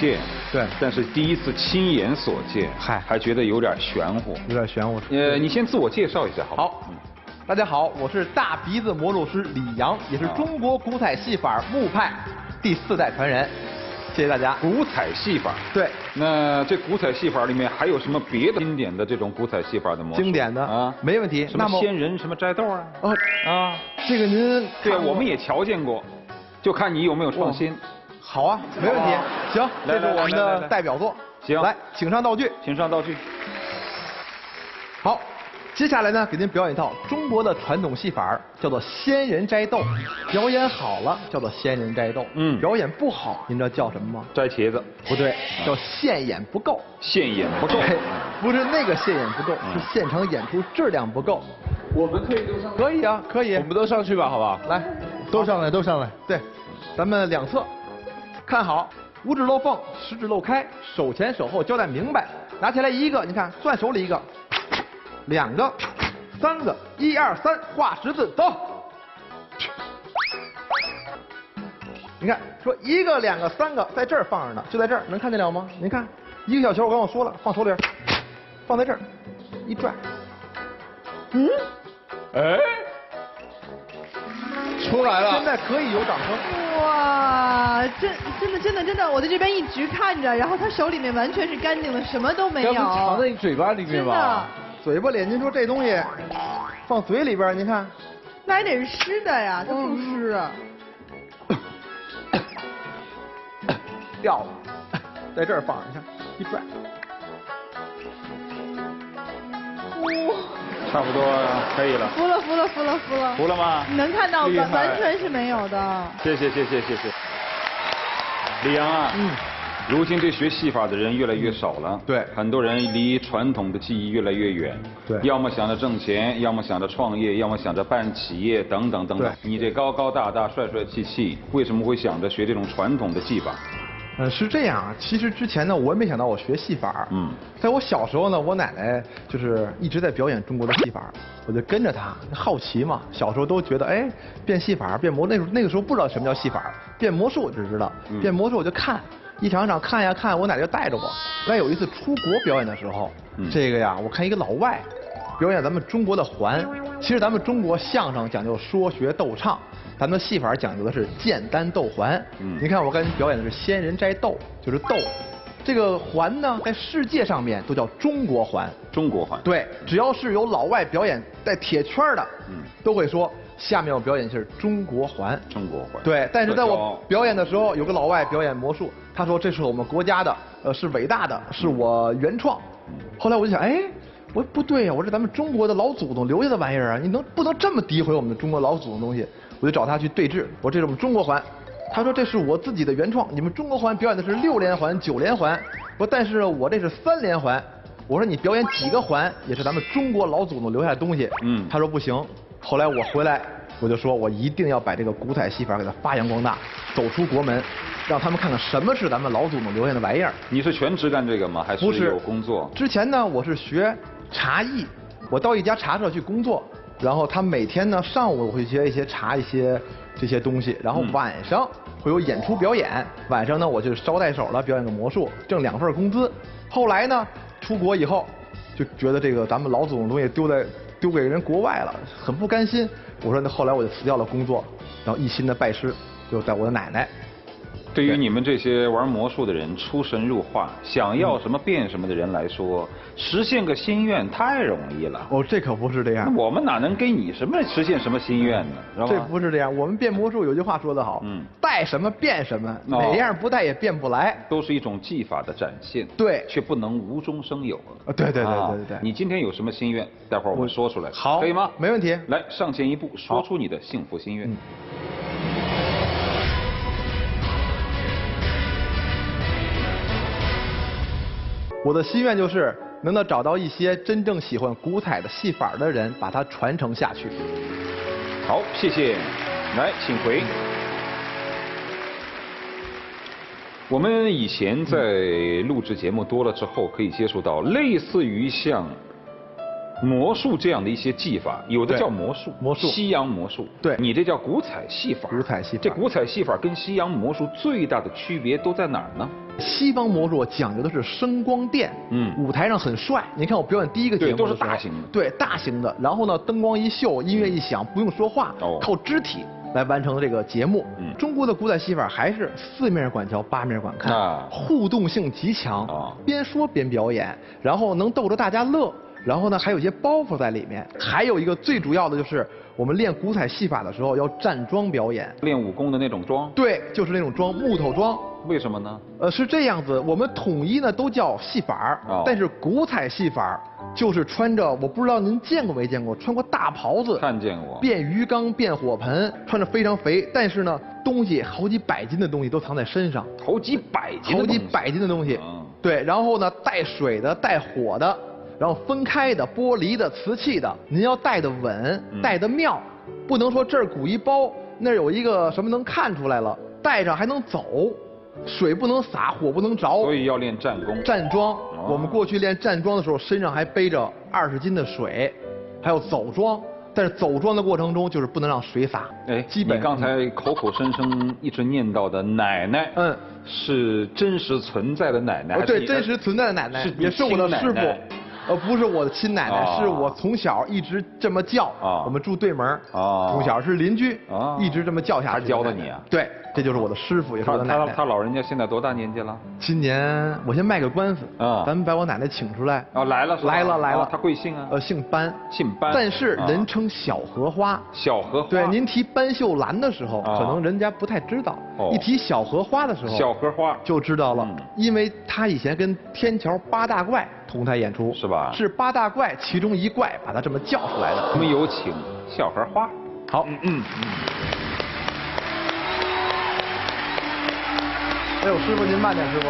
见， 对， 但是第一次亲眼所见， 嗨， 还觉得有点玄乎。 有点玄乎。 你先自我介绍一下，好不好？ 好，大家好，我是大鼻子魔术师李阳，也是中国古彩戏法木派第4代传人。谢谢大家。 古彩戏法， 对， 那这古彩戏法里面还有什么别的经典的这种古彩戏法的魔术？ 经典的啊， 没问题。 什么仙人，什么摘豆啊？ 哦啊， 这个您对啊，我们也瞧见过，就看你有没有创新。 好啊，没问题。行，这是我们的代表作。 行， 来，请上道具。 请上道具。 好，接下来呢，给您表演一套中国的传统戏法，叫做仙人摘豆。表演好了叫做仙人摘豆，表演不好，您知道叫什么吗？ 摘茄子。 不对，叫现眼不够。 现眼不够。 不是那个现眼不够，是现场演出质量不够。 我们可以都上。 可以啊，可以。 我们都上去吧，好不好？ 来， 都上来，都上来。 对，咱们两侧，看好，5指漏缝，10指漏开，手前手后交代明白。拿起来一个，你看攥手里一个，2个，3个，1、2、3，画10字，走。你看，说1个、2个、3个在这儿放着呢，就在这儿，能看见了吗？您看，一个小球，我刚我说了，放手里，放在这儿，一转， 哎，出来了。 现在可以有掌声。 哇，真的，我在这边一直看着，然后他手里面完全是干净的，什么都没有。 要不藏在你嘴巴里面吧？ 嘴巴里，您说这东西放嘴里边，您看， 那还得是湿的呀，它不湿啊。 掉了，在这儿放，你看，一拽。 哇， 差不多可以了。 服了。 服了吗？ 你能看到厉害完全是没有的。 谢谢。李阳啊，如今这学戏法的人越来越少了， 对， 很多人离传统的技艺越来越远， 对， 要么想着挣钱，要么想着创业，要么想着办企业，等等。 对， 你这高高大大、帅帅气气，为什么会想着学这种传统的技法？ 是这样啊，其实之前呢，我也没想到我学戏法。在我小时候呢，我奶奶就是一直在表演中国的戏法，我就跟着她，好奇嘛。小时候都觉得，哎，变戏法、变魔，那个时候不知道什么叫戏法，变魔术我只知道，变魔术我就看，一场场看呀看，我奶奶就带着我。后来有一次出国表演的时候，这个呀，我看一个老外表演咱们中国的环。其实咱们中国相声讲究说学逗唱。咱们的戏法讲究的是剑丹斗环。你看我刚才表演的是仙人摘豆，就是豆。这个环呢，在世界上面都叫中国环。 中国环。 对，只要是有老外表演带铁圈的，都会说下面我表演的是中国环。 中国环。 对，但是在我表演的时候，有个老外表演魔术，他说这是我们国家的，是伟大的，是我原创。后来我就想，哎。我不对呀，我是咱们中国的老祖宗留下的玩意儿啊，你不能这么诋毁我们的中国老祖宗的东西？我就找他去对峙，我说这是我们中国环，他说这是我自己的原创，你们中国环表演的是6连环、9连环，但是我这是3连环，我说你表演几个环也是咱们中国老祖宗留下的东西，他说不行，后来我回来我就说我一定要把这个古彩戏法给它发扬光大，走出国门。让他们看看什么是咱们老祖宗留下的玩意儿。 你是全职干这个吗？还是有工作？ 之前呢，我是学茶艺，我到一家茶社去工作，然后他每天呢上午我会学一些茶一些这些东西，然后晚上会有演出表演，晚上呢我就捎带手了表演个魔术，挣2份工资。后来呢出国以后就觉得这个咱们老祖宗东西丢给人国外了，很不甘心。我说那后来我就辞掉了工作，然后一心的拜师，就在我的奶奶。 对于你们这些玩魔术的人，出神入化，想要什么变什么的人来说，实现个心愿太容易了。 哦，这可不是这样。 我们哪能给你实现什么心愿呢？是吧？ 这不是这样。我们变魔术有句话说得好，带什么变什么，哪样不带也变不来。 都是一种技法的展现。 对。 却不能无中生有。 对。 你今天有什么心愿？待会儿我们说出来。 好， 可以吗？ 没问题。 来，上前一步，说出你的幸福心愿。 我的心愿就是能够找到一些真正喜欢古彩的戏法的人，把它传承下去。 好，谢谢。来，请回。我们以前在录制节目多了之后，可以接触到类似于像魔术这样的一些技法，有的叫魔术，西洋魔术。 对， 你这叫古彩戏法。 古彩戏法。 这古彩戏法跟西洋魔术最大的区别都在哪儿呢？ 西方魔术讲究的是声光电，舞台上很帅。你看我表演第一个节目对，都是大型的， 对，大型的。然后呢，灯光一秀，音乐一响，不用说话，靠肢体来完成这个节目。中国的古彩戏法还是4面管教，8面管看，互动性极强，边说边表演，然后能逗着大家乐。然后呢，还有一些包袱在里面。还有一个最主要的就是，我们练古彩戏法的时候要站桩表演， 练武功的那种桩。 对，就是那种桩，木头桩。 为什么呢？ 是这样子，我们统一呢都叫戏法，但是古彩戏法就是穿着，我不知道您见过没见过，穿过大袍子， 看见过， 变鱼缸、变火盆，穿着非常肥，但是呢，东西好几百斤的东西都藏在身上， 好几百斤的东西，对，然后呢，带水的、带火的。然后分开的、玻璃的、瓷器的，您要带得稳，带得妙，不能说这儿鼓一包，那儿有一个什么能看出来了，带上还能走，水不能洒，火不能着。 所以要练站功。 站桩，我们过去练站桩的时候，身上还背着20斤的水，还有走桩。但是走桩的过程中，就是不能让水洒。 哎，基本你刚才口口声声一直念叨的奶奶，是真实存在的奶奶。 对，真实存在的奶奶，也是我的师傅。不是我的亲奶奶，是我从小一直这么叫。我们住对门，从小是邻居，一直这么叫下去。 他教的你啊？ 对，这就是我的师傅，也是我的奶奶。 他老人家现在多大年纪了？ 今年我先卖个关子咱们把我奶奶请出来。 来了。 他贵姓啊？ 姓班。 姓班。 但是人称小荷花。 小荷花。 对，您提班秀兰的时候，可能人家不太知道。一提小荷花的时候， 小荷花就知道了，因为他以前跟天桥8大怪同台演出， 是吧？ 是8大怪其中一怪把他这么叫出来的。 我们有请小荷花。 好，哎呦，师傅您慢点，师傅。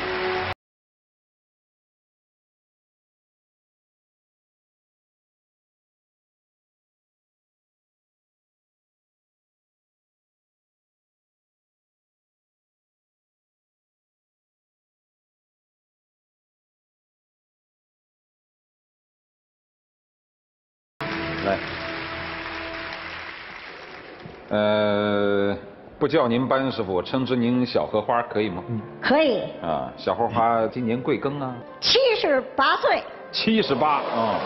来，不叫您班师傅，我称之您小荷花，可以吗？ 可以。 小荷花今年贵庚啊 ？78岁。 78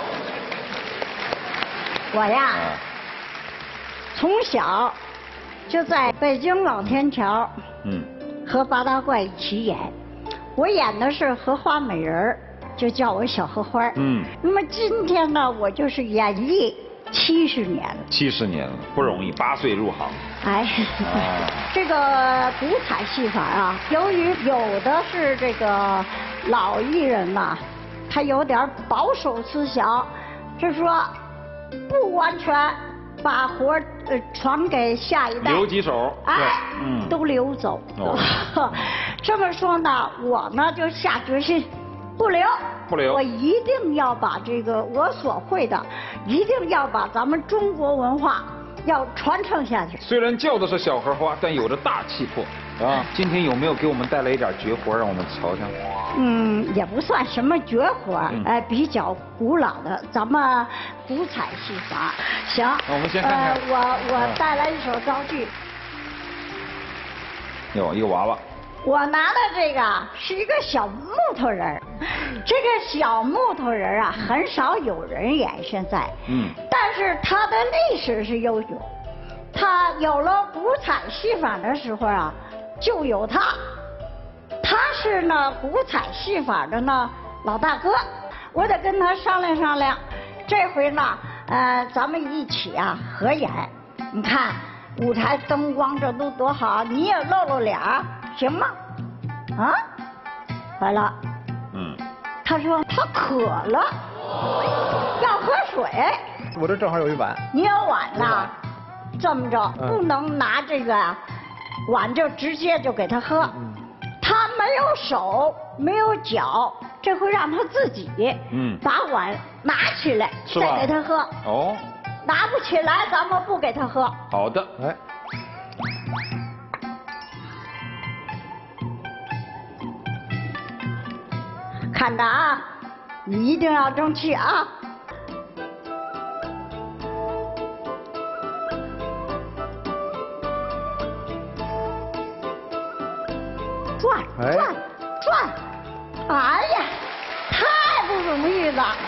我呀，从小就在北京老天桥，和8大怪一起演。我演的是荷花美人，就叫我小荷花。那么今天呢，我就是演艺70年了。 70年了，不容易，8岁入行。 这个古彩戏法啊，由于有的是这个老艺人呐，他有点保守思想，就是说不完全把活传给下一代， 留几手， 都留走。这么说呢，我呢就下决心不留，我一定要把这个我所会的，一定要把咱们中国文化要传承下去。 虽然叫的是小荷花，但有着大气魄今天有没有给我们带来一点绝活让我们瞧瞧？ 也不算什么绝活，比较古老的咱们古彩戏法。行， 我们先看看。 我带来一首道具。 有一个娃娃。 我拿的这个是一个小木头人，这个小木头人啊，很少有人演现在。但是它的历史是悠久，它有了古彩戏法的时候啊，就有它。他是呢古彩戏法的呢老大哥，我得跟他商量商量。这回呢，咱们一起啊合演。你看舞台灯光这都多好，你也露脸，行吗？完了。他说他渴了，要喝水。 我这正好有一碗。 你有碗呐？这么着，不能拿这个碗就直接就给他喝。他没有手，没有脚，这回让他自己把碗拿起来，再给他喝。拿不起来，咱们不给他喝。 好的。 看着啊，你一定要争气啊！转， 转，哎呀，太不容易了。